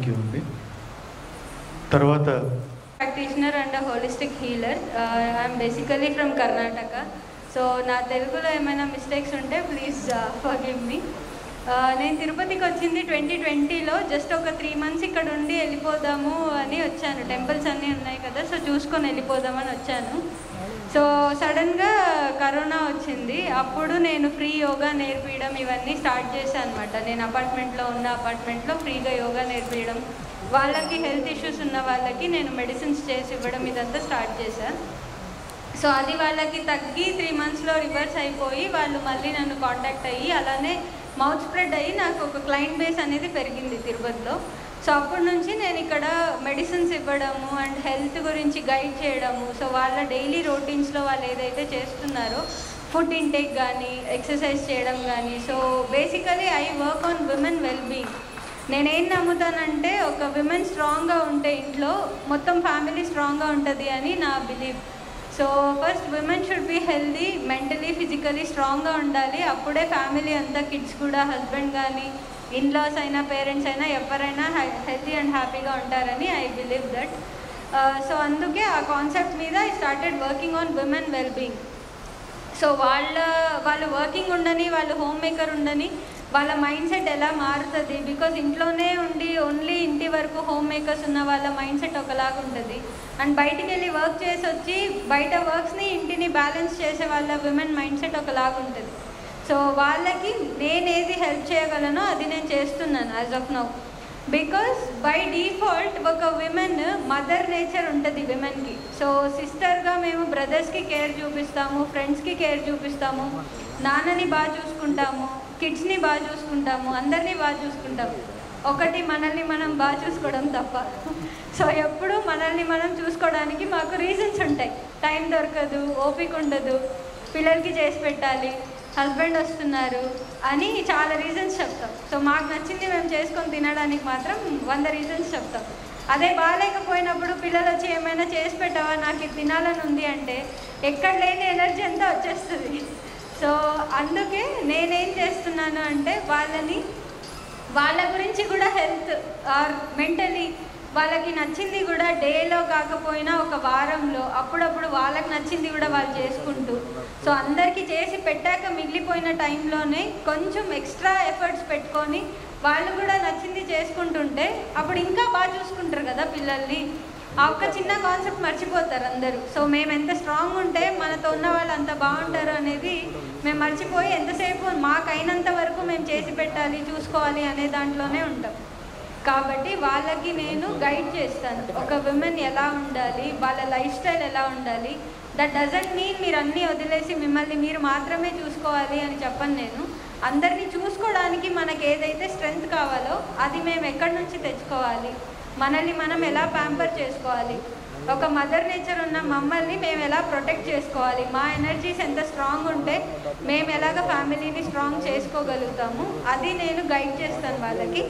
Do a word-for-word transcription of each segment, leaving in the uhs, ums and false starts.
Thank you అండి. తర్వాత practitioner and holistic healer. I'm basically from Karnataka. So నా తెలుగులో ఏమైనా మిస్టేక్స్ ఉంటే ప్లీజ్ ఫర్గివ్ మీ. నేను తిరుపతికి వచ్చింది ట్వంటీ ట్వంటీలో. జస్ట్ ఒక త్రీ మంత్స్ ఇక్కడ ఉండి వెళ్ళిపోదాము అని వచ్చాను. టెంపుల్స్ అన్నీ ఉన్నాయి కదా, సో చూసుకొని వెళ్ళిపోదామని వచ్చాను. సో సడన్గా కరోనా వచ్చింది. అప్పుడు నేను ఫ్రీ యోగా నేర్పించడం ఇవన్నీ స్టార్ట్ చేశాను అనమాట. నేను అపార్ట్మెంట్లో ఉన్న అపార్ట్మెంట్లో ఫ్రీగా యోగా నేర్పించడం, వాళ్ళకి హెల్త్ ఇష్యూస్ ఉన్న వాళ్ళకి నేను మెడిసిన్స్ చేసి ఇవ్వడం ఇదంతా స్టార్ట్ చేశాను. సో అది వాళ్ళకి తగ్గి త్రీ మంత్స్లో రివర్స్ అయిపోయి వాళ్ళు మళ్ళీ నన్ను కాంటాక్ట్ అయ్యి అలానే మౌత్ స్ప్రెడ్ అయ్యి నాకు ఒక క్లయింట్ బేస్ అనేది పెరిగింది తిరుపతిలో. సో అప్పటి నుంచి నేను ఇక్కడ మెడిసిన్స్ ఇవ్వడము అండ్ హెల్త్ గురించి గైడ్ చేయడము, సో వాళ్ళ డైలీ రొటీన్స్లో వాళ్ళు ఏదైతే చేస్తున్నారో ఫుడ్ ఇంటేక్ కానీ ఎక్సర్సైజ్ చేయడం కానీ, so basically I work on women well being. నేనేం నమ్ముతానంటే ఒక విమెన్ స్ట్రాంగ్గా ఉంటే ఇంట్లో మొత్తం ఫ్యామిలీ స్ట్రాంగ్గా ఉంటుంది అని నా believe. So first women should be healthy, mentally physically స్ట్రాంగ్గా ఉండాలి. అప్పుడే ఫ్యామిలీ అంతా, కిడ్స్ కూడా, హస్బెండ్ కానీ ఇన్లాస్ అయినా పేరెంట్స్ అయినా ఎవరైనా హెల్తీ అండ్ హ్యాపీగా ఉంటారని ఐ బిలీవ్ దట్. సో అందుకే ఆ కాన్సెప్ట్ మీద I started working on women well being. So వాళ్ళ వాళ్ళు వర్కింగ్ ఉండని, వాళ్ళు హోమ్ మేకర్ ఉండని, వాళ్ళ మైండ్ సెట్ ఎలా మారుతుంది. బికాజ్ ఇంట్లోనే ఉండి ఓన్లీ ఇంటి వరకు హోమ్ మేకర్స్ ఉన్న వాళ్ళ మైండ్ సెట్ ఒకలాగా ఉంటుంది. అండ్ బయటికి వెళ్ళి వర్క్ చేసి వచ్చి బయట వర్క్స్ని ఇంటిని బ్యాలెన్స్ చేసే వాళ్ళ విమెన్ మైండ్ సెట్ ఒకలాగా ఉంటుంది. సో వాళ్ళకి నేను ఏది హెల్ప్ చేయగలనో అది నేను చేస్తున్నాను as of now. Because by default ఒక విమెన్ మదర్ నేచర్ ఉంటుంది విమెన్కి. సో సిస్టర్గా మేము బ్రదర్స్కి కేర్ చూపిస్తాము, ఫ్రెండ్స్కి కేర్ చూపిస్తాము, నాన్నని బాగా చూసుకుంటాము, కిడ్స్ని బాగా చూసుకుంటాము, అందరినీ బాగా చూసుకుంటాము. ఒకటి మనల్ని మనం బాగా చూసుకోవడం తప్ప. సో ఎప్పుడు మనల్ని మనం చూసుకోవడానికి మాకు రీజన్స్ ఉంటాయి. టైం దొరకదు, ఓపిక ఉండదు, పిల్లలకి చేసి పెట్టాలి, హస్బెండ్ వస్తున్నారు అని చాలా రీజన్స్ చెప్తాం. సో మాకు నచ్చింది మేము చేసుకొని తినడానికి మాత్రం వంద రీజన్స్ చెప్తాం. అదే బాగాలేకపోయినప్పుడు పిల్లలు వచ్చి ఏమైనా చేసి పెట్టావా, నాకు ఇది తినాలని ఉంది అంటే ఎక్కడ లేని ఎనర్జీ అంతా వచ్చేస్తుంది. సో అందుకే నేనేం చేస్తున్నాను అంటే వాళ్ళని వాళ్ళ గురించి కూడా హెల్త్ ఆర్ మెంటలీ వాళ్ళకి నచ్చింది కూడా డేలో కాకపోయినా ఒక వారంలో అప్పుడప్పుడు వాళ్ళకి నచ్చింది కూడా వాళ్ళు చేసుకుంటూ, సో అందరికీ చేసి పెట్టాక మిగిలిపోయిన టైంలోనే కొంచెం ఎక్స్ట్రా ఎఫర్ట్స్ పెట్టుకొని వాళ్ళు కూడా నచ్చింది చేసుకుంటుంటే అప్పుడు ఇంకా బాగా చూసుకుంటారు కదా పిల్లల్ని. ఆ ఒక్క చిన్న కాన్సెప్ట్ మర్చిపోతారు అందరూ. సో మేము ఎంత స్ట్రాంగ్ ఉంటే మనతో ఉన్న వాళ్ళు అంత బాగుంటారు అనేది మేము మర్చిపోయి ఎంతసేపు మాకైనంత వరకు మేము చేసి పెట్టాలి, చూసుకోవాలి అనే దాంట్లోనే ఉంటాం. కాబట్టి వాళ్ళకి నేను గైడ్ చేస్తాను, ఒక విమెన్ ఎలా ఉండాలి, వాళ్ళ లైఫ్ స్టైల్ ఎలా ఉండాలి. దట్ డజంట్ మీన్ మీరు అన్నీ వదిలేసి మిమ్మల్ని మీరు మాత్రమే చూసుకోవాలి అని చెప్పను నేను. అందరినీ చూసుకోవడానికి మనకి ఏదైతే స్ట్రెంగ్త్ కావాలో అది మేము ఎక్కడి నుంచి తెచ్చుకోవాలి, మనల్ని మనం ఎలా ప్యాంపర్ చేసుకోవాలి, ఒక మదర్ నేచర్ ఉన్న మమ్మల్ని మేము ఎలా ప్రొటెక్ట్ చేసుకోవాలి, మా ఎనర్జీస్ ఎంత స్ట్రాంగ్ ఉంటే మేము ఎలాగ ఫ్యామిలీని స్ట్రాంగ్ చేసుకోగలుగుతాము, అది నేను గైడ్ చేస్తాను వాళ్ళకి.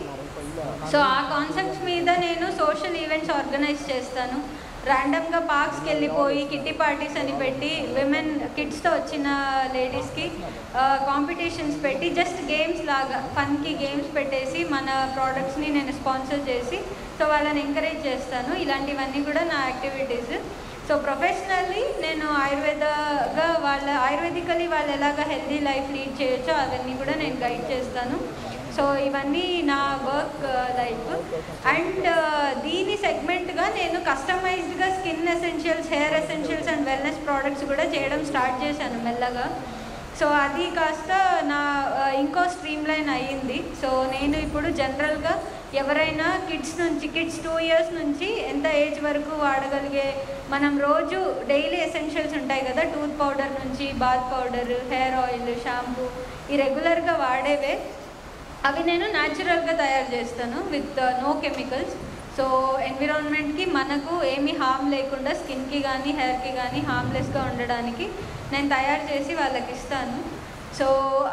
సో ఆ కాన్సెప్ట్స్ మీద నేను సోషల్ ఈవెంట్స్ ఆర్గనైజ్ చేస్తాను. ర్యాండమ్గా పార్క్స్కి వెళ్ళిపోయి కిట్టి పార్టీస్ అని పెట్టి విమెన్ కిడ్స్తో వచ్చిన లేడీస్కి కాంపిటీషన్స్ పెట్టి జస్ట్ గేమ్స్ లాగా ఫన్కి గేమ్స్ పెట్టేసి మన ప్రోడక్ట్స్ని నేను స్పాన్సర్ చేసి సో వాళ్ళని ఎంకరేజ్ చేస్తాను. ఇలాంటివన్నీ కూడా నా యాక్టివిటీస్. సో ప్రొఫెషనల్లీ నేను ఆయుర్వేదగా వాళ్ళ ఆయుర్వేదికలీ వాళ్ళు ఎలాగ హెల్దీ లైఫ్ లీడ్ చేయొచ్చో అవన్నీ కూడా నేను గైడ్ చేస్తాను. సో ఇవన్నీ నా వర్క్ లైఫ్. అండ్ దీని సెగ్మెంట్గా నేను కస్టమైజ్డ్గా skin essentials, hair essentials and wellness products కూడా చేయడం స్టార్ట్ చేశాను మెల్లగా. సో అది కాస్త నా ఇంకో స్ట్రీమ్ లైన్ అయ్యింది. సో నేను ఇప్పుడు జనరల్గా ఎవరైనా కిడ్స్ నుంచి కిడ్స్ టూ ఇయర్స్ నుంచి ఎంత ఏజ్ వరకు వాడగలిగే మనం రోజు డైలీ ఎసెన్షియల్స్ ఉంటాయి కదా, టూత్ పౌడర్ నుంచి bath powder, hair oil, shampoo, ఈ రెగ్యులర్గా వాడేవే అవి నేను న్యాచురల్గా తయారు చేస్తాను విత్ నో కెమికల్స్. సో ఎన్విరాన్మెంట్కి మనకు ఏమీ హామ్ లేకుండా స్కిన్కి కానీ హెయిర్కి కానీ హార్మ్లెస్గా ఉండడానికి నేను తయారు చేసి వాళ్ళకి ఇస్తాను. సో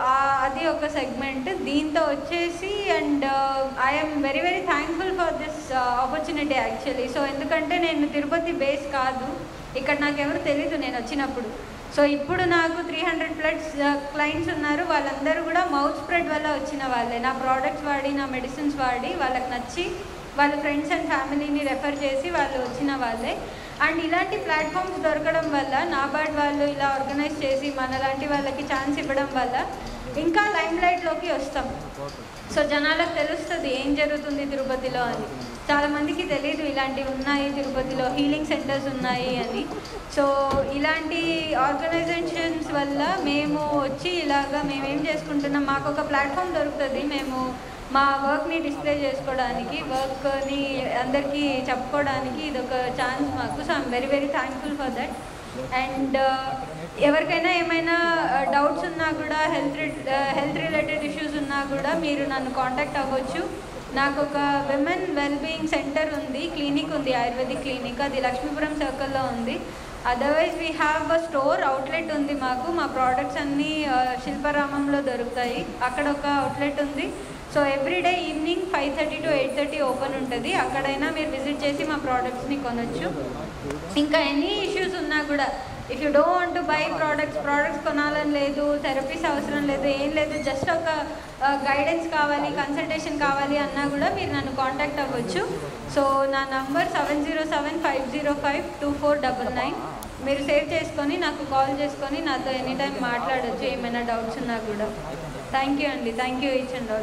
అది ఒక సెగ్మెంట్. దీంతో వచ్చేసి and I'm very very thankful for this opportunity actually. So ఎందుకంటే నేను తిరుపతి బేస్ కాదు, ఇక్కడ నాకు ఎవరు తెలీదు నేను వచ్చినప్పుడు. సో ఇప్పుడు నాకు త్రీ హండ్రెడ్ ప్లస్ క్లయింట్స్ ఉన్నారు. వాళ్ళందరూ కూడా మౌత్ స్ప్రెడ్ వల్ల వచ్చిన వాళ్ళే. నా ప్రోడక్ట్స్ వాడి, నా మెడిసిన్స్ వాడి వాళ్ళకి నచ్చి వాళ్ళ ఫ్రెండ్స్ అండ్ ఫ్యామిలీని రెఫర్ చేసి వాళ్ళు వచ్చిన వాళ్ళే. అండ్ ఇలాంటి ప్లాట్ఫామ్స్ దొరకడం వల్ల నాబార్డ్ వాళ్ళు ఇలా ఆర్గనైజ్ చేసి మనలాంటి వాళ్ళకి ఛాన్స్ ఇవ్వడం వల్ల ఇంకా లైమ్ లైట్లోకి వస్తాం. సో జనాలకు తెలుస్తుంది ఏం జరుగుతుంది తిరుపతిలో అని. చాలామందికి తెలియదు ఇలాంటివి ఉన్నాయి తిరుపతిలో, హీలింగ్ సెంటర్స్ ఉన్నాయి అని. సో ఇలాంటి ఆర్గనైజేషన్స్ వల్ల మేము వచ్చి ఇలాగా మేమేం చేసుకుంటున్నాం, మాకు ఒక ప్లాట్ఫామ్ దొరుకుతుంది, మేము మా వర్క్ని డిస్ప్లే చేసుకోవడానికి, వర్క్ని అందరికీ చెప్పుకోవడానికి ఇది ఒక ఛాన్స్ మాకు. So I'm very very thankful for that. And ఎవరికైనా ఏమైనా డౌట్స్ ఉన్నా కూడా, హెల్త్ హెల్త్ రిలేటెడ్ ఇష్యూస్ ఉన్నా కూడా మీరు నన్ను కాంటాక్ట్ అవ్వచ్చు. నాకు ఒక విమెన్ వెల్బీయింగ్ సెంటర్ ఉంది, క్లినిక్ ఉంది, ఆయుర్వేదిక్ క్లినిక్, అది లక్ష్మీపురం సర్కిల్లో ఉంది. Otherwise we have a store outlet ఉంది మాకు. మా ప్రోడక్ట్స్ అన్నీ శిల్పారామంలో దొరుకుతాయి, అక్కడ ఒక అవుట్లెట్ ఉంది. So everyday evening five thirty to eight thirty open ఉంటుంది, అక్కడైనా మీరు విజిట్ చేసి మా ప్రోడక్ట్స్ని కొనవచ్చు. ఇంకా ఎనీ ఇష్యూస్ ఉన్నా కూడా, if you don't want to buy products, products కొనాలని లేదు, థెరపీస్ అవసరం లేదు, ఏం లేదు, జస్ట్ ఒక గైడెన్స్ కావాలి, కన్సల్టేషన్ కావాలి అన్నా కూడా మీరు నన్ను కాంటాక్ట్ అవ్వచ్చు. సో నా number seven zero seven five zero five two four double nine. మీరు సేవ్ చేసుకొని నాకు కాల్ చేసుకొని నాతో ఎనీ టైం మాట్లాడచ్చు ఏమైనా డౌట్స్ ఉన్నా కూడా. థ్యాంక్ యూ అండి, thank you each and all.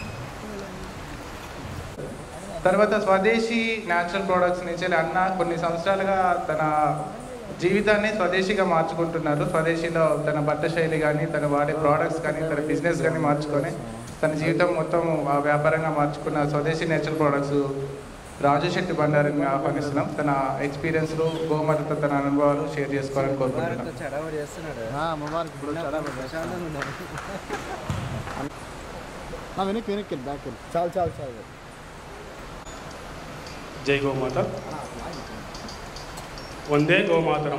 తర్వాత స్వదేశీ న్యాచురల్ ప్రోడక్ట్స్ నుంచి అన్న కొన్ని సంవత్సరాలుగా తన జీవితాన్ని స్వదేశీగా మార్చుకుంటున్నారు. స్వదేశీలో తన బట్ట శైలి కానీ, తన వాడే ప్రోడక్ట్స్ కానీ, తన బిజినెస్ కానీ మార్చుకొని తన జీవితం మొత్తం వ్యాపారంగా మార్చుకున్న స్వదేశీ నేచురల్ ప్రోడక్ట్స్ రాజు శెట్టి బండారిని ఆహ్వానిస్తున్నాం. తన ఎక్స్పీరియన్స్లు, గోమాతతో తన అనుభవాలు షేర్ చేసుకోవాలని కోరుకుంటున్నాం. చాలు చాలు చాలు. జై గోమాత, వందే గోమాతరం.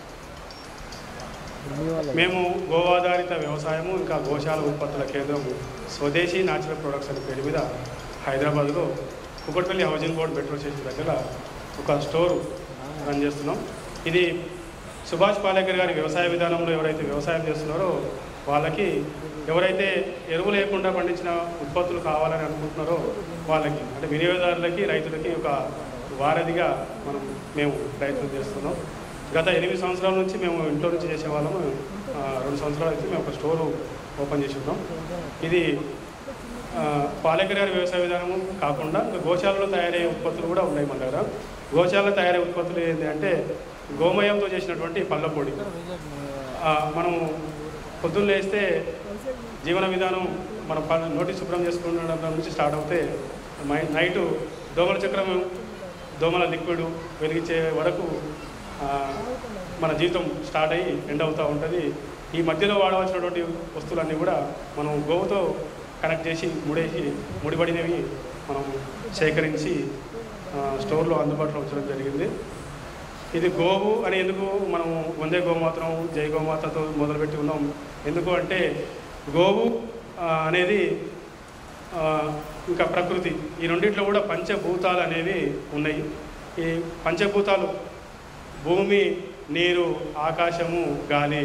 మేము గోవాధారిత వ్యవసాయము, ఇంకా గోశాల ఉత్పత్తుల కేంద్రము స్వదేశీ న్యాచురల్ ప్రొడక్ట్స్ అనే పేరు మీద హైదరాబాద్లో Kukatpally housing board petrol station దగ్గర ఒక స్టోర్ రన్ చేస్తున్నాం. ఇది సుభాష్ పాలేకర్ గారి వ్యవసాయ విధానంలో ఎవరైతే వ్యవసాయం చేస్తున్నారో వాళ్ళకి, ఎవరైతే ఎరువు లేకుండా పండించిన ఉత్పత్తులు కావాలని అనుకుంటున్నారో వాళ్ళకి, అంటే వినియోగదారులకి, రైతులకి ఒక వారధిగా మనం మేము ప్రయత్నం చేస్తున్నాం. గత ఎనిమిది సంవత్సరాల నుంచి మేము ఇంట్లో నుంచి చేసేవాళ్ళము. రెండు సంవత్సరాల నుంచి మేము ఒక స్టోరు ఓపెన్ చేసి ఉన్నాం. ఇది పాలేకర్ గారి వ్యవసాయ విధానము కాకుండా ఇంకా గోశాలలో తయారయ్యే ఉత్పత్తులు కూడా ఉన్నాయి మన దగ్గర. గోశాలలో తయారయ్యే ఉత్పత్తులు ఏంటి అంటే గోమయంతో చేసినటువంటి పళ్ళ పొడి. మనము పొద్దున్న లేస్తే జీవన విధానం మన ప నోటి శుభ్రం చేసుకున్న నుంచి స్టార్ట్ అవుతే నైటు దోమల చక్రం, దోమల లిక్విడ్ వెలిగించే వరకు మన జీవితం స్టార్ట్ అయ్యి ఎండ్ అవుతూ ఉంటుంది. ఈ మధ్యలో వాడవలసినటువంటి వస్తువులన్నీ కూడా మనం గోవుతో కనెక్ట్ చేసి ముడేసి ముడిపడినవి మనం సేకరించి స్టోర్లో అందుబాటులో ఉంచడం జరిగింది. ఇది గోవు అని ఎందుకు మనం వందే గోమాతరం, జై గోమాతతో మొదలుపెట్టి ఉన్నాం. ఎందుకు అంటే గోవు అనేది ఇంకా ప్రకృతి, ఈ రెండింటిలో కూడా పంచభూతాలు అనేవి ఉన్నాయి. ఈ పంచభూతాలు భూమి, నీరు, ఆకాశము, గాలి,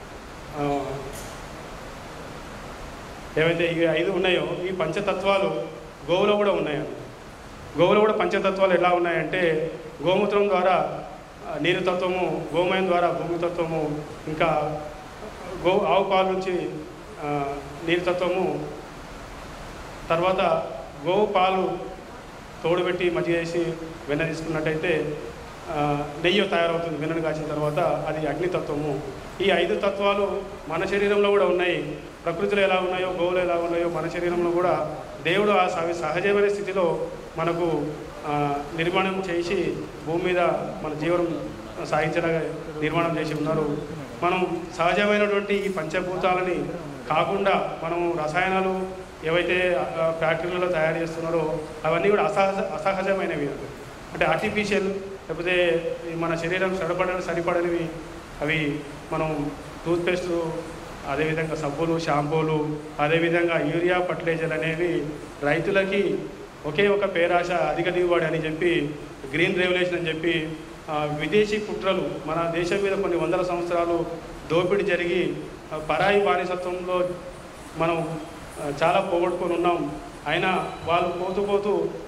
ఏవైతే ఈ ఐదు ఉన్నాయో ఈ పంచతత్వాలు గోవులో కూడా ఉన్నాయి. గోవులో కూడా పంచతత్వాలు ఎలా ఉన్నాయంటే గోమూత్రం ద్వారా నీరు తత్వము, గోమయం ద్వారా భూమి తత్వము, ఇంకా గో ఆవు పాలు నుంచి నీరు తత్వము, తర్వాత గోవు పాలు తోడుపెట్టి మజ్జిగ వేసి వెన్న తీసుకున్నట్టయితే నెయ్యి తయారవుతుంది. వెన్నను కాసిన తర్వాత అది అగ్నితత్వము. ఈ ఐదు తత్వాలు మన శరీరంలో కూడా ఉన్నాయి. ప్రకృతిలో ఎలా ఉన్నాయో, గోవులు ఎలా ఉన్నాయో మన శరీరంలో కూడా దేవుడు ఆ సహజమైన స్థితిలో మనకు నిర్మాణం చేసి భూమి మీద మన జీవనం సాగించేలాగా నిర్మాణం చేసి ఉన్నారు. మనం సహజమైనటువంటి ఈ పంచభూతాలని కాకుండా మనము రసాయనాలు ఏవైతే ఫ్యాక్టరీలలో తయారు చేస్తున్నారో అవన్నీ కూడా అసహజ అసహజమైనవి, అంటే ఆర్టిఫిషియల్, లేకపోతే మన శరీరం సరిపడ సరిపడనివి అవి. మనం టూత్పేస్ట్, అదేవిధంగా సబ్బులు, షాంపూలు, అదేవిధంగా యూరియా ఫర్టిలైజర్ అనేవి రైతులకి ఒకే ఒక పేరాశ, అధిక దిగుబడి అని చెప్పి, గ్రీన్ రెవల్యూషన్ అని చెప్పి విదేశీ కుట్రలు మన దేశం మీద కొన్ని వందల సంవత్సరాలు దోపిడీ జరిగి పరాయి బానిసత్వంలో మనం చాలా పోగొట్టుకొని ఉన్నాం. అయినా వాళ్ళు పోతూ పోతూ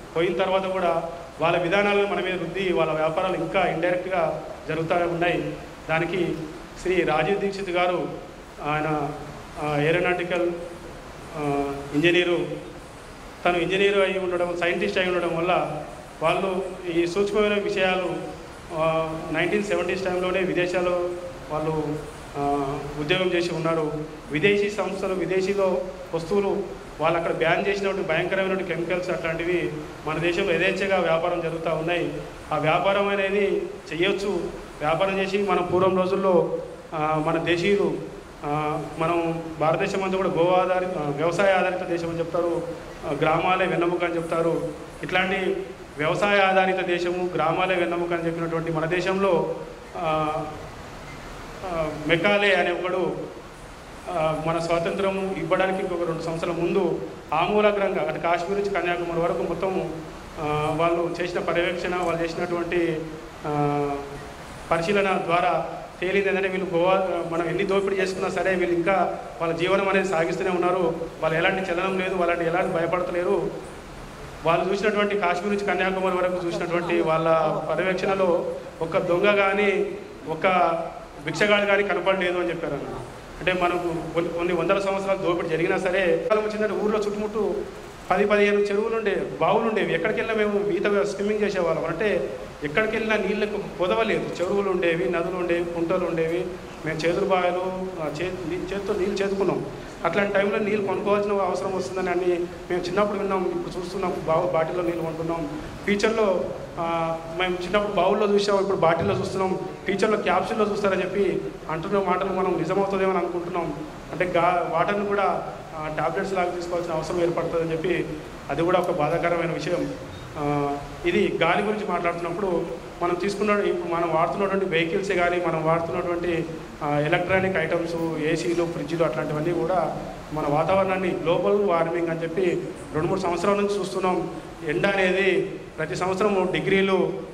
పోయిన తర్వాత కూడా వాళ్ళ విధానాలను మన మీద రుద్ది వాళ్ళ వ్యాపారాలు ఇంకా ఇండైరెక్ట్గా జరుగుతూ ఉన్నాయి. దానికి శ్రీ రాజీవ్ దీక్షిత్ గారు ఆయన ఏరోనాటికల్ ఇంజనీరు, తను ఇంజనీరు అయి ఉండడం, సైంటిస్ట్ అయి ఉండడం వల్ల వాళ్ళు ఈ సూక్ష్మమైన విషయాలు నైన్టీన్ సెవెంటీస్ టైంలోనే విదేశాల్లో వాళ్ళు ఉద్యోగం చేసి ఉన్నారు. విదేశీ సంస్థలు, విదేశీలో వస్తువులు వాళ్ళు అక్కడ బ్యాన్ చేసినటువంటి భయంకరమైన కెమికల్స్ అట్లాంటివి మన దేశంలో యథేచ్ఛగా వ్యాపారం జరుగుతూ ఉన్నాయి. ఆ వ్యాపారం అనేది చేయొచ్చు. వ్యాపారం చేసి మనం పూర్వం రోజుల్లో మన దేశీయులు, మనం భారతదేశం అంతా కూడా గో ఆధారిత వ్యవసాయ ఆధారిత దేశం అని చెప్తారు, గ్రామాలే వెన్నెముక అని చెప్తారు. ఇట్లాంటి వ్యవసాయ ఆధారిత దేశము, గ్రామాలే వెన్నెముక అని చెప్పినటువంటి మన దేశంలో మెకాలే అనే ఒకడు మన స్వాతంత్రం ఇవ్వడానికి ఇంకొక రెండు సంవత్సరాల ముందు ఆమూలగ్రంగా అంటే కాశ్మీర్ నుంచి కన్యాకుమారి వరకు మొత్తం వాళ్ళు చేసిన పర్యవేక్షణ, వాళ్ళు చేసినటువంటి పరిశీలన ద్వారా తేలింది ఏంటంటే వీళ్ళు గోవా మనం ఎన్ని దోపిడీ చేసుకున్నా సరే వీళ్ళు ఇంకా వాళ్ళ జీవనం అనేది సాగిస్తూనే ఉన్నారు. వాళ్ళు ఎలాంటి చలనం లేదు, వాళ్ళని ఎలాంటి భయపడతలేరు. వాళ్ళు చూసినటువంటి కాశ్మీర్ నుంచి కన్యాకుమారి వరకు చూసినటువంటి వాళ్ళ పర్యవేక్షణలో ఒక దొంగ కానీ ఒక భిక్షగాడు కానీ కనపడలేదు అని చెప్పారు అన్న. అంటే మనకు కొన్ని కొన్ని వందల సంవత్సరాలు దోపిడీ జరిగినా సరే కాలం వచ్చిందంటే ఊళ్ళో చుట్టుముట్టు పది పదిహేను చెరువులు ఉండే, బావులు ఉండేవి. ఎక్కడికి వెళ్ళినా మేము ఈత స్విమ్మింగ్ చేసేవాళ్ళం. అంటే ఎక్కడికి వెళ్ళినా నీళ్ళకు పొదవలేదు. చెరువులు ఉండేవి, నదులు ఉండేవి, కుంటలు ఉండేవి. మేము చేతులు బాయలు చే చేతితో నీళ్ళు చేతుకున్నాం. అట్లాంటి టైంలో నీళ్ళు కొనుక్కోవాల్సిన అవసరం వస్తుందని అన్ని మేము చిన్నప్పుడు విన్నాం. ఇప్పుడు చూస్తున్నాం, బావు బాటిల్లో నీళ్ళు కొంటున్నాం. ఫ్యూచర్లో మేము చిన్నప్పుడు బావుల్లో చూసాం, ఇప్పుడు బాటిల్లో చూస్తున్నాం. ఫ్యూచర్లో క్యాప్సూల్లో చూస్తారని చెప్పి అంటున్న మాటలు మనం నిజమవుతుందేమో అని అనుకుంటున్నాం. అంటే గా వాటర్ని కూడా టాబ్లెట్స్ లాగా తీసుకోవాల్సిన అవసరం ఏర్పడుతుందని చెప్పి అది కూడా ఒక బాధాకరమైన విషయం. ఇది గాలి గురించి మాట్లాడుతున్నప్పుడు మనం తీసుకున్న ఇప్పుడు మనం వాడుతున్నటువంటి వెహికల్సే కానీ మనం వాడుతున్నటువంటి ఎలక్ట్రానిక్ ఐటమ్స్, ఏసీలు, ఫ్రిడ్జ్లు అట్లాంటివన్నీ కూడా మన వాతావరణాన్ని గ్లోబల్ వార్మింగ్ అని చెప్పి రెండు మూడు సంవత్సరాల నుంచి చూస్తున్నాం. ఎండ అనేది ప్రతి సంవత్సరం డిగ్రీలు,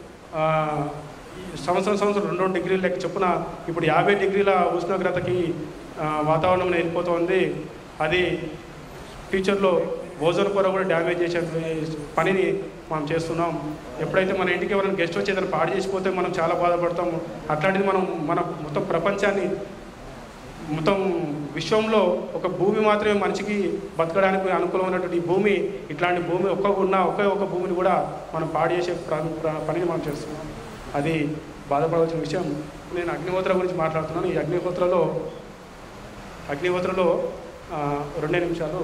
సంవత్సరం సంవత్సరం రెండు రెండు డిగ్రీలు లెక్క చొప్పున ఇప్పుడు యాభై డిగ్రీల ఉష్ణోగ్రతకి వాతావరణం వెళ్ళిపోతుంది. అది ఫ్యూచర్లో ఓజోన్ పొర కూడా డ్యామేజ్ చేసే పనిని మనం చేస్తున్నాం. ఎప్పుడైతే మన ఇంటికి ఎవరైనా గెస్ట్ వచ్చి ఏదైనా పాడు చేసిపోతే మనం చాలా బాధపడతాము. అట్లాంటిది మనం మన మొత్తం ప్రపంచాన్ని, మొత్తం విశ్వంలో ఒక భూమి మాత్రమే మనిషికి బతకడానికి అనుకూలమైనటువంటి ఈ భూమి, ఇట్లాంటి భూమి ఒక్క ఉన్న ఒకే ఒక భూమిని కూడా మనం పాడు చేసే పనిని మనం చేస్తున్నాం. అది బాధపడవలసిన విషయం. నేను అగ్నిహోత్ర గురించి మాట్లాడుతున్నాను. ఈ అగ్నిహోత్రలో అగ్నిహోత్రలో రెండే నిమిషాలు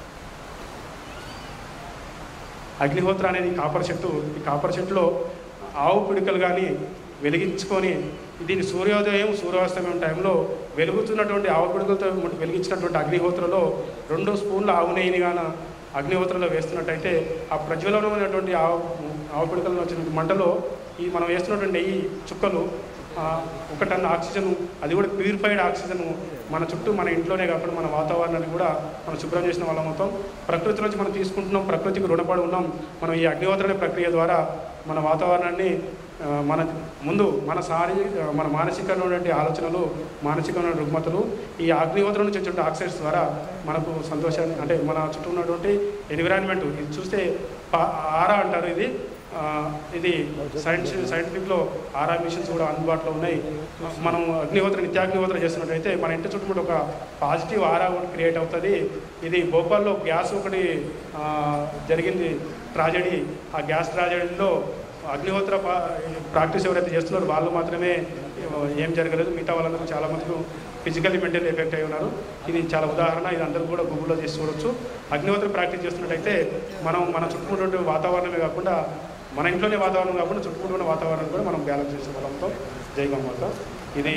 అగ్నిహోత్ర అనేది కాపర్ చెట్టు. ఈ కాపర్ చెట్టులో ఆవు పిడికలు కానీ వెలిగించుకొని దీన్ని సూర్యోదయం సూర్యాస్తమయం టైంలో వెలుగుతున్నటువంటి ఆవు పిడికలతో వెలిగించినటువంటి అగ్నిహోత్రలో రెండు స్పూన్ల ఆవు నెయ్యిని కానీ అగ్నిహోత్రలో వేస్తున్నట్టయితే ఆ ప్రజ్వలనమైనటువంటి ఆవు ఆవు పిడికలను వచ్చిన మంటలో ఈ మనం వేస్తున్నటువంటి నెయ్యి చుక్కలు ఒక టన్ ఆక్సిజన్, అది కూడా ప్యూరిఫైడ్ ఆక్సిజన్ మన చుట్టూ మన ఇంట్లోనే కాకుండా మన వాతావరణాన్ని కూడా మనం శుభ్రం చేసిన వాళ్ళం అవుతాం. ప్రకృతి నుంచి మనం తీసుకుంటున్నాం, ప్రకృతికి రుణపడి ఉన్నాం. మనం ఈ అగ్నిహోత్ర ప్రక్రియ ద్వారా మన వాతావరణాన్ని మన ముందు మన శారీరక మన మానసికమైనటువంటి ఆలోచనలు, మానసికమైన రుగ్మతలు ఈ అగ్నిహోత్ర నుంచి వచ్చే ఆక్సైడ్స్ ద్వారా మనకు సంతోషాన్ని, అంటే మన చుట్టూ ఉన్నటువంటి ఎన్విరాన్మెంట్, ఇది చూస్తే ఆరా అంటారు. ఇది ఇది సైన్స్ సైంటిఫిక్లో ఆరా మిషన్స్ కూడా అందుబాటులో ఉన్నాయి. మనం అగ్నిహోత్ర నిత్యాగ్నిహోత్ర చేస్తున్నట్టయితే మన ఇంటి చుట్టుముట్టు ఒక పాజిటివ్ ఆరా ఒకటి క్రియేట్ అవుతుంది. ఇది భోపాల్లో గ్యాస్ ఒకటి జరిగింది ట్రాజడీ. ఆ గ్యాస్ ట్రాజడీలో అగ్నిహోత్ర ప్రాక్టీస్ ఎవరైతే చేస్తున్నారో వాళ్ళు మాత్రమే ఏం జరగలేదు, మిగతా వాళ్ళందరూ చాలా మందికి ఫిజికల్లీ మెంటల్ ఎఫెక్ట్ అయి ఉన్నారు. ఇది చాలా ఉదాహరణ. ఇది అందరూ కూడా గూగుల్లో చేసి చూడవచ్చు. అగ్నిహోత్ర ప్రాక్టీస్ చేస్తున్నట్టయితే మనం మన చుట్టుముట్టు వాతావరణమే కాకుండా మన ఇంట్లోనే వాతావరణం కాకుండా చుట్టుముట్టు వాతావరణం కూడా మనం బ్యాలెన్స్ చేసే వాళ్ళంతో. జై గోమాత. ఇది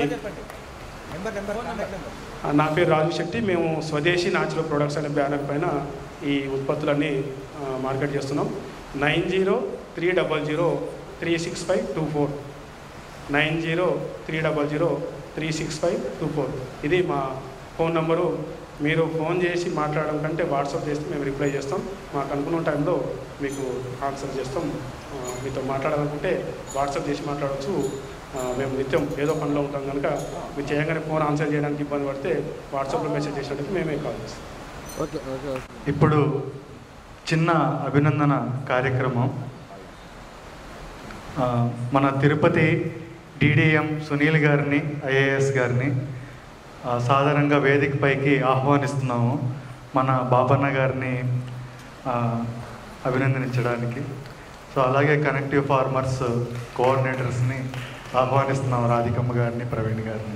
నా పేరు రాజు శెట్టి. మేము స్వదేశీ న్యాచురల్ ప్రొడక్ట్స్ అనే బ్యానర్ పైన ఈ ఉత్పత్తులన్నీ మార్కెట్ చేస్తున్నాం. Nine zero three double zero three six five two four nine zero three double zero three six five two four ఇది మా ఫోన్ నెంబరు. మీరు ఫోన్ చేసి మాట్లాడడం కంటే వాట్సాప్ చేస్తే మేము రిప్లై చేస్తాం. మాకు అనుకున్న టైంలో మీకు ఆన్సర్ చేస్తాం. మీతో మాట్లాడాలనుకుంటే వాట్సాప్ చేసి మాట్లాడవచ్చు. మేము నిత్యం ఏదో పనిలో ఉంటాం కనుక మీరు చేయగానే ఫోన్ ఆన్సర్ చేయడానికి ఇబ్బంది పడితే వాట్సాప్లో మెసేజ్ చేసినట్టు మేమే కాల్ చేస్తాం. Okay okay. ఇప్పుడు చిన్న అభినందన కార్యక్రమం. మన తిరుపతి డిడిఎం సునీల్ గారిని, ఐఏఎస్ గారిని సాధారణంగా వేదిక పైకి ఆహ్వానిస్తున్నాము మన బాపన్న గారిని అభినందించడానికి. సో అలాగే కనెక్టివ్ ఫార్మర్స్ కోఆర్డినేటర్స్ని ఆహ్వానిస్తున్నాము, రాధికమ్మ గారిని, ప్రవీణ్ గారిని.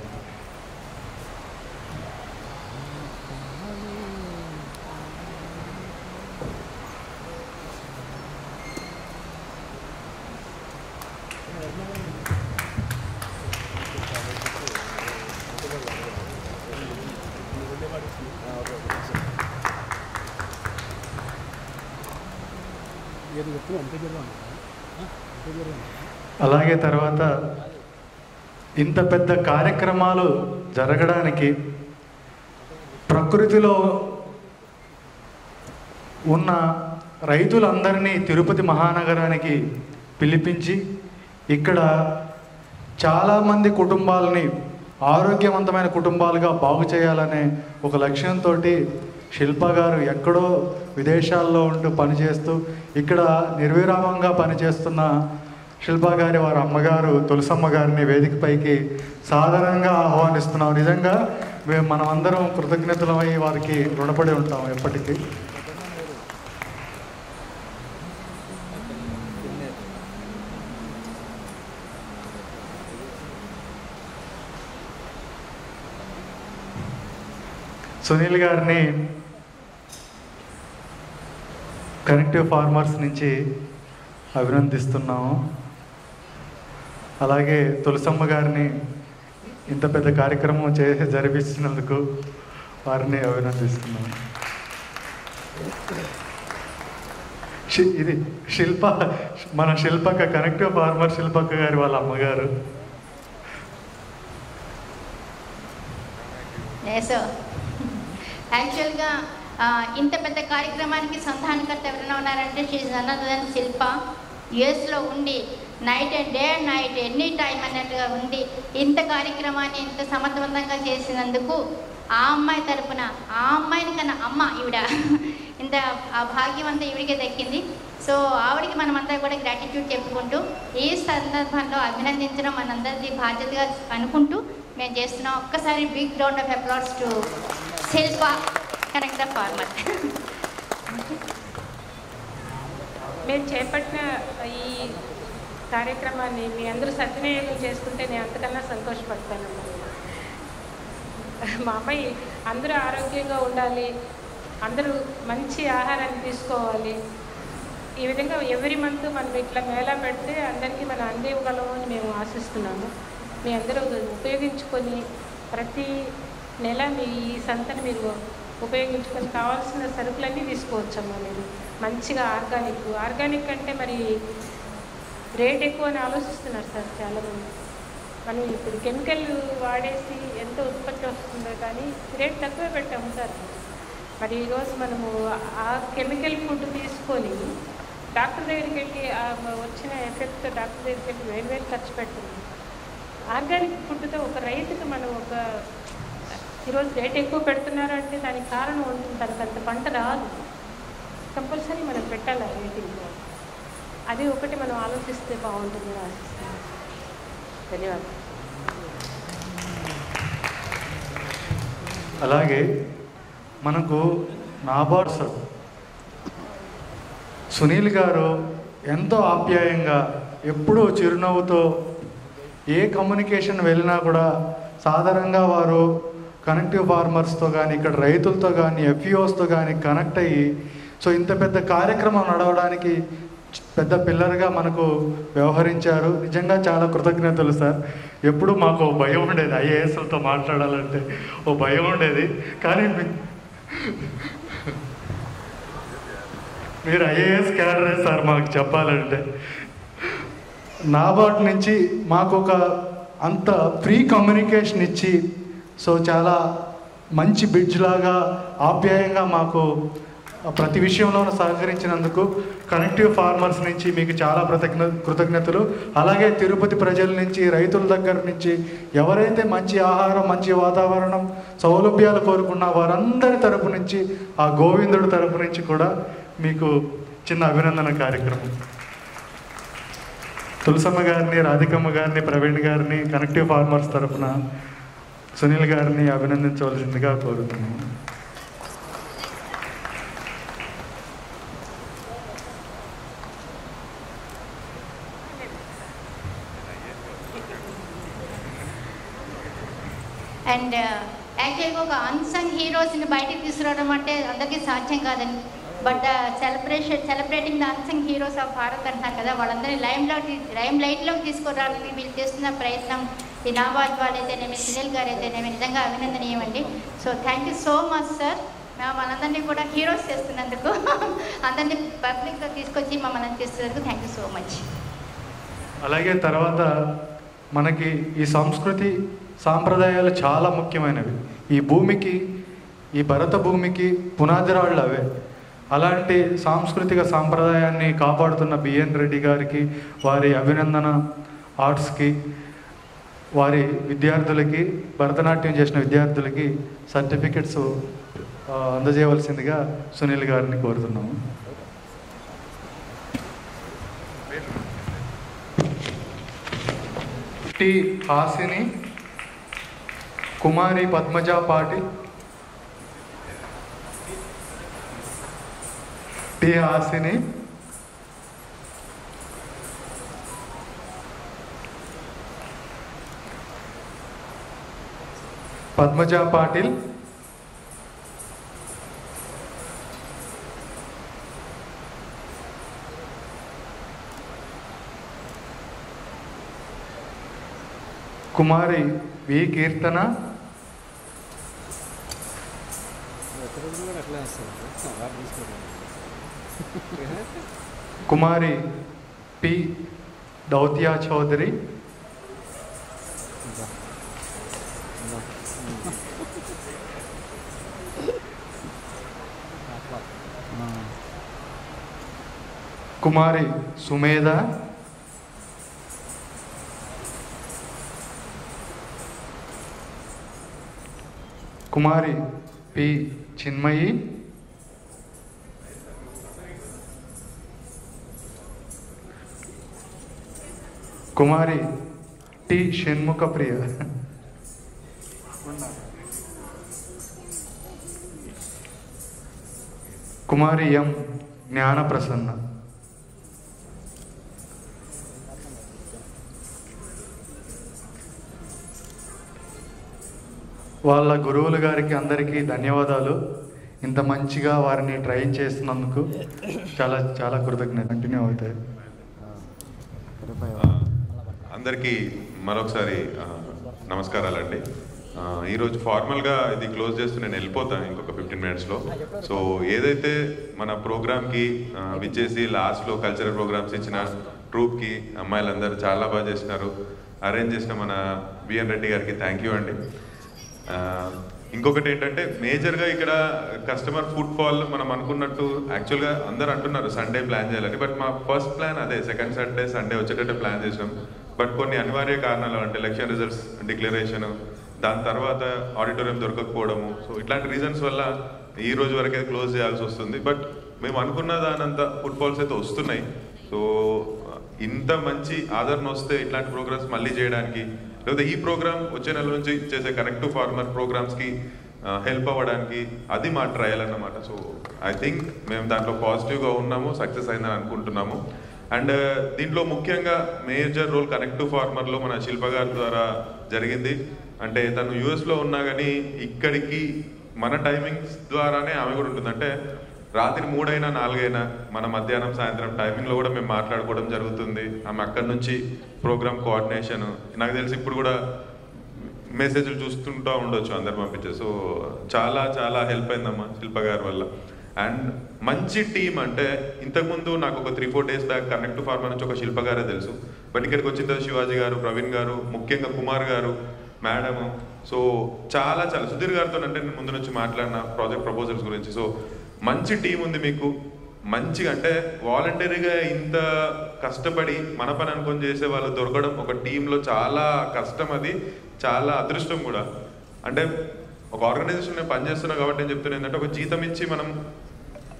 అలాగే తర్వాత ఇంత పెద్ద కార్యక్రమాలు జరగడానికి ప్రకృతిలో ఉన్న రైతులందరినీ తిరుపతి మహానగరానికి పిలిపించి ఇక్కడ చాలామంది కుటుంబాలని ఆరోగ్యవంతమైన కుటుంబాలుగా బాగు చేయాలనే ఒక లక్ష్యంతో శిల్ప గారు ఎక్కడో విదేశాల్లో ఉంటూ పనిచేస్తూ ఇక్కడ నిర్విరామంగా పనిచేస్తున్న శిల్ప గారి వారి అమ్మగారు తులసమ్మ గారిని వేదికపైకి సాధారణంగా ఆహ్వానిస్తున్నాం. నిజంగా మేము మనమందరం కృతజ్ఞతలమై వారికి రుణపడి ఉంటాం ఎప్పటికీ. సునీల్ గారిని కనెక్టివ్ ఫార్మర్స్ నుంచి అభినందిస్తున్నాము. అలాగే తులసమ్మ గారిని ఇంత పెద్ద కార్యక్రమం చేసి జరిపిస్తున్నందుకు వారిని అభినందిస్తున్నాము. ఇది శిల్ప, మన శిల్పక కనెక్టివ్ ఫార్మర్ శిల్పక్క గారి వాళ్ళ అమ్మగారు. యాక్చువల్గా ఇంత పెద్ద కార్యక్రమానికి సంధానకర్త ఎవరైనా ఉన్నారంటే షీజ్ అనదర్ శిల్ప. యుఎస్లో ఉండి night and day and night any time అన్నట్టుగా ఉండి ఇంత కార్యక్రమాన్ని ఇంత సమర్థవంతంగా చేసినందుకు ఆ అమ్మాయి తరపున, ఆ అమ్మాయిని కన్నా అమ్మ ఈవిడ, ఇంత ఆ భాగ్యం అంతా ఈవిడికే దక్కింది. సో ఆవిడికి మనమంతా కూడా గ్రాటిట్యూడ్ చెప్పుకుంటూ ఈ సందర్భంలో అభినందించడం మనందరిది బాధ్యతగా అనుకుంటూ మేము చేస్తున్నాం. ఒక్కసారి big round of applause to Shilpa connective farmer. మేము చేపట్టిన ఈ కార్యక్రమాన్ని మీ అందరూ సద్వినియోగం చేసుకుంటే నేను అంతకన్నా సంతోషపడతాను. మా అమ్మాయి అందరూ ఆరోగ్యంగా ఉండాలి, అందరూ మంచి ఆహారాన్ని తీసుకోవాలి. ఈ విధంగా ఎవరి మంత్ మనం ఇట్లా మేళా పెడితే అందరికీ మనం అందివ్వగలము అని మేము ఆశిస్తున్నాము. మీ అందరూ ఉపయోగించుకొని ప్రతి నెల మీ ఈ సంతని మీరు ఉపయోగించుకొని కావాల్సిన సరుకులన్నీ తీసుకోవచ్చమ్మా. మీరు మంచిగా ఆర్గానిక్ ఆర్గానిక్ అంటే మరి రేట్ ఎక్కువ అని ఆలోచిస్తున్నారు సార్ చాలామంది. మనం ఇప్పుడు కెమికల్ వాడేసి ఎంత ఉత్పత్తి వస్తుందో కానీ రేట్ తక్కువ పెట్టి అమ్ముతారు. మరి ఈరోజు మనము ఆ కెమికల్ ఫుడ్ తీసుకొని డాక్టర్ దగ్గరికి వెళ్ళి వచ్చిన ఎఫెక్ట్ డాక్టర్ దగ్గరికి వెళ్ళి వేరు వేరు ఖర్చు పెడుతుంది. ఆర్గానిక్ ఫుడ్తో ఒక రైతుకి మనం ఒక ఈరోజు రేట్ ఎక్కువ పెడుతున్నారు అంటే దానికి కారణం ఉంటుంది, దానికి అంత పంట రాదు. కంపల్సరీ మనం పెట్టాలి రేటింగ్లో. అది ఒకటి మనం ఆలోచిస్తే బాగుంటుందని ఆశిస్తున్నాను. ధన్యవాదాలు. అలాగే మనకు నాబార్డ్ సార్ సునీల్ గారు ఎంతో ఆప్యాయంగా ఎప్పుడూ చిరునవ్వుతో ఏ కమ్యూనికేషన్ వెళ్ళినా కూడా సాధారణంగా వారు కనెక్టివ్ ఫార్మర్స్తో కానీ ఇక్కడ రైతులతో కానీ ఎఫ్ఈఓస్తో కానీ కనెక్ట్ అయ్యి సో ఇంత పెద్ద కార్యక్రమం నడవడానికి పెద్ద పిల్లర్గా మనకు వ్యవహరించారు. నిజంగా చాలా కృతజ్ఞతలు సార్. ఎప్పుడు మాకు భయం ఉండేది ఐఏఎస్లతో మాట్లాడాలంటే, ఓ భయం ఉండేది. కానీ మీరు ఐఏఎస్ క్యాడరే సార్ మాకు చెప్పాలంటే. నాబార్డ్ నుంచి మాకు ఒక అంత ఫ్రీ కమ్యూనికేషన్ ఇచ్చి సో చాలా మంచి బ్రిడ్జ్ లాగా ఆప్యాయంగా మాకు ప్రతి విషయంలోనూ సహకరించినందుకు కనెక్టివ్ ఫార్మర్స్ నుంచి మీకు చాలా కృతజ్ఞ కృతజ్ఞతలు అలాగే తిరుపతి ప్రజల నుంచి, రైతుల దగ్గర నుంచి ఎవరైతే మంచి ఆహారం, మంచి వాతావరణం, సౌలభ్యాలు కోరుకున్న వారందరి తరపు నుంచి, ఆ గోవిందుడి తరపు నుంచి కూడా మీకు చిన్న అభినందన కార్యక్రమం. తులసమ్మ గారిని, రాధికమ్మ గారిని, ప్రవీణ్ గారిని కనెక్టివ్ ఫార్మర్స్ తరఫున సునీల్ గారిని అభినందించవలసిందిగా కోరుతున్నాము. అండ్ యాక్చువల్గా ఒక అన్సంగ్ హీరోస్ని బయటికి తీసుకురావడం అంటే అందరికీ సాధ్యం కాదండి. But celebration celebrating the unsung heroes of Bharat అంటున్నారు కదా, వాళ్ళందరినీ లైమ్లో లైమ్ లైట్లోకి తీసుకురావాలని వీళ్ళు చేస్తున్న ప్రయత్నం ఈ నాబార్డ్ వాళ్ళైతేనేమి, సునీల్ గారు అయితేనేమి నిజంగా అభినందనీయమండి. So thank you so much sir, మేము వాళ్ళందరినీ కూడా హీరోస్ చేస్తున్నందుకు, అందరినీ పబ్లిక్గా తీసుకొచ్చి మమ్మల్ని తీస్తున్నందుకు థ్యాంక్ యూ సో మచ్. అలాగే తర్వాత మనకి ఈ సంస్కృతి సాంప్రదాయాలు చాలా ముఖ్యమైనవి. ఈ భూమికి, ఈ భరత భూమికి పునాది రాళ్ళు అవే. అలాంటి సాంస్కృతిక సాంప్రదాయాన్ని కాపాడుతున్న బిఎన్ రెడ్డి గారికి, వారి అభినందన ఆర్ట్స్కి, వారి విద్యార్థులకి, భరతనాట్యం చేసిన విద్యార్థులకి సర్టిఫికెట్స్ అందజేయవలసిందిగా సునీల్ గారిని కోరుతున్నాము. T Hasini, Kumari Padmaja Patil, T Hasini, Padmaja Patil, Kumari V Keerthana, Kumari P Dautya Chaudhary, Kumari Sumedha, Kumari P Chinmayi, Kumari T Shanmukha Priya, Kumari M Gnana Prasanna. వాళ్ళ గురువులు గారికి అందరికీ ధన్యవాదాలు. ఇంత మంచిగా వారిని ట్రైన్ చేస్తున్నందుకు చాలా చాలా కృతజ్ఞత. కంటిన్యూ అవుతాయి. అందరికీ మరొకసారి నమస్కారాలండి. ఈరోజు ఫార్మల్గా ఇది క్లోజ్ చేస్తూ నేను వెళ్ళిపోతాను ఇంకొక ఫిఫ్టీన్ మినిట్స్లో. సో ఏదైతే మన ప్రోగ్రామ్కి విచ్చేసి లాస్ట్లో కల్చరల్ ప్రోగ్రామ్స్ ఇచ్చిన ట్రూప్కి అమ్మాయిలందరూ చాలా బాగా చేసినారు. అరేంజ్ చేసిన మన బిఎన్ రెడ్డి గారికి థ్యాంక్ యూ అండి. ఇంకొకటి ఏంటంటే మేజర్గా ఇక్కడ కస్టమర్ ఫుడ్ ఫాల్ మనం అనుకున్నట్టు యాక్చువల్గా అందరు అంటున్నారు సండే ప్లాన్ చేయాలని. బట్ మా ఫస్ట్ ప్లాన్ అదే, సెకండ్ సాటర్డే సండే వచ్చేటట్టు ప్లాన్ చేసినాం. బట్ కొన్ని అనివార్య కారణాలు అంటే ఎలక్షన్ రిజల్ట్స్ డిక్లరేషన్, దాని తర్వాత ఆడిటోరియం దొరకకపోవడము, సో ఇట్లాంటి రీజన్స్ వల్ల ఈ రోజు వరకే క్లోజ్ చేయాల్సి వస్తుంది. బట్ మేము అనుకున్న దానంత ఫుడ్ ఫాల్స్ అయితే వస్తున్నాయి. సో ఇంత మంచి ఆదరణ వస్తే ఇట్లాంటి ప్రోగ్రామ్స్ మళ్ళీ చేయడానికి, లేకపోతే ఈ ప్రోగ్రామ్ వచ్చే నెల నుంచి చేసే కనెక్ట్ టు ఫార్మర్ ప్రోగ్రామ్స్కి హెల్ప్ అవ్వడానికి అది మా ట్రయల్ అన్నమాట. సో ఐ థింక్ మేము దాంట్లో పాజిటివ్గా ఉన్నాము, సక్సెస్ అయిందని అనుకుంటున్నాము. అండ్ దీంట్లో ముఖ్యంగా మేజర్ రోల్ కనెక్ట్ టు ఫార్మర్లో మన శిల్ప గారి ద్వారా జరిగింది. అంటే తను యూఎస్లో ఉన్నా కానీ ఇక్కడికి మన టైమింగ్స్ ద్వారానే ఆమె కూడా ఉంటుంది. అంటే రాత్రి మూడైనా నాలుగైనా మన మధ్యాహ్నం సాయంత్రం టైమింగ్లో కూడా మేము మాట్లాడుకోవడం జరుగుతుంది. ఆమె అక్కడి నుంచి ప్రోగ్రామ్ కోఆర్డినేషన్, నాకు తెలిసి ఇప్పుడు కూడా మెసేజ్లు చూస్తుంటూ ఉండొచ్చు అందరు పంపించే. సో చాలా చాలా హెల్ప్ అయిందమ్మా శిల్ప గారి వల్ల. అండ్ మంచి టీం అంటే ఇంతకుముందు నాకు ఒక three four days back connect farmer నుంచి ఒక శిల్ప గారే తెలుసు. బట్ ఇక్కడికి వచ్చిన తర్వాత శివాజీ గారు, ప్రవీణ్ గారు, ముఖ్యంగా కుమార్ గారు, మేడము, సో చాలా చాలా సుధీర్ గారితో అంటే నేను ముందు నుంచి మాట్లాడిన ప్రాజెక్ట్ ప్రపోజల్స్ గురించి. సో మంచి టీం ఉంది మీకు, మంచిగా అంటే వాలంటరీగా ఇంత కష్టపడి మన పని అనుకొని చేసే వాళ్ళు దొరకడం ఒక టీంలో చాలా కష్టం, అది చాలా అదృష్టం కూడా. అంటే ఒక ఆర్గనైజేషన్ నేను పనిచేస్తున్నా కాబట్టి నేను చెప్తున్నా ఏంటంటే ఒక జీతం ఇచ్చి మనం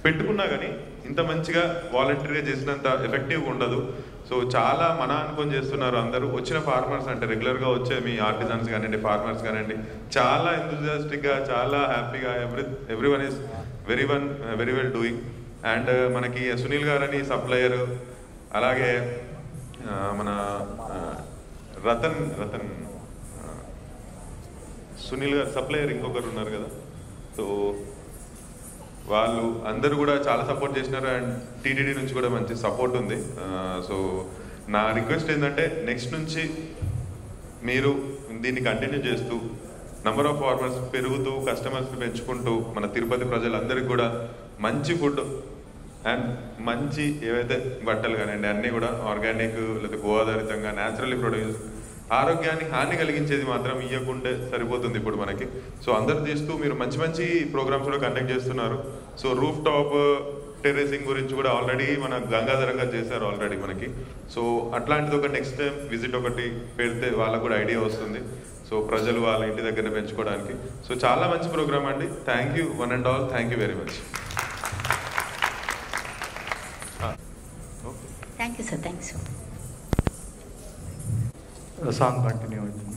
పెట్టుకున్నా కానీ ఇంత మంచిగా వాలంటరీగా చేసినంత ఎఫెక్టివ్గా ఉండదు. సో చాలా మన అనుకొని చేస్తున్నారు అందరూ. వచ్చిన ఫార్మర్స్ అంటే రెగ్యులర్గా వచ్చే మీ ఆర్టిజన్స్ కానివ్వండి, ఫార్మర్స్ కానివ్వండి, చాలా ఎంతూజియాస్టిక్గా, చాలా హ్యాపీగా, every every one is very one very well doing. And మనకి సునీల్ గారని సప్లయర్, అలాగే మన రతన్ రతన్ సునీల్ గారు సప్లయర్ ఇంకొకరు ఉన్నారు కదా, సో వాళ్ళు అందరూ కూడా చాలా సపోర్ట్ చేసినారు. అండ్ టీటీడీ నుంచి కూడా మంచి సపోర్ట్ ఉంది. సో నా రిక్వెస్ట్ ఏంటంటే నెక్స్ట్ నుంచి మీరు దీన్ని కంటిన్యూ చేస్తూ నెంబర్ ఆఫ్ ఫార్మర్స్ పెరుగుతూ కస్టమర్స్ని పెంచుకుంటూ మన తిరుపతి ప్రజలందరికీ కూడా మంచి ఫుడ్ అండ్ మంచి ఏవైతే బట్టలు కానివ్వండి అన్నీ కూడా ఆర్గానిక్ లేదా గో ఆధారితంగా న్యాచురల్లీ ప్రొడ్యూస్, ఆరోగ్యానికి హాని కలిగించేది మాత్రం ఇవ్వకుంటే సరిపోతుంది ఇప్పుడు మనకి. సో అందరు చేస్తూ మీరు మంచి మంచి ప్రోగ్రామ్స్ కూడా కండక్ట్ చేస్తున్నారు. సో రూఫ్ టాప్ టెర్రసింగ్ గురించి కూడా ఆల్రెడీ మన గంగాధరంగా చేశారు ఆల్రెడీ మనకి. సో అట్లాంటిది ఒక నెక్స్ట్ టైం విజిట్ ఒకటి పెడితే వాళ్ళకు కూడా ఐడియా వస్తుంది. సో ప్రజలు వాళ్ళ ఇంటి దగ్గర పెంచుకోవడానికి. సో చాలా మంచి ప్రోగ్రామ్ అండి. Thank you one and all. Thank you very much. Thank you sir. Thank you. Song continue అవుతుంది.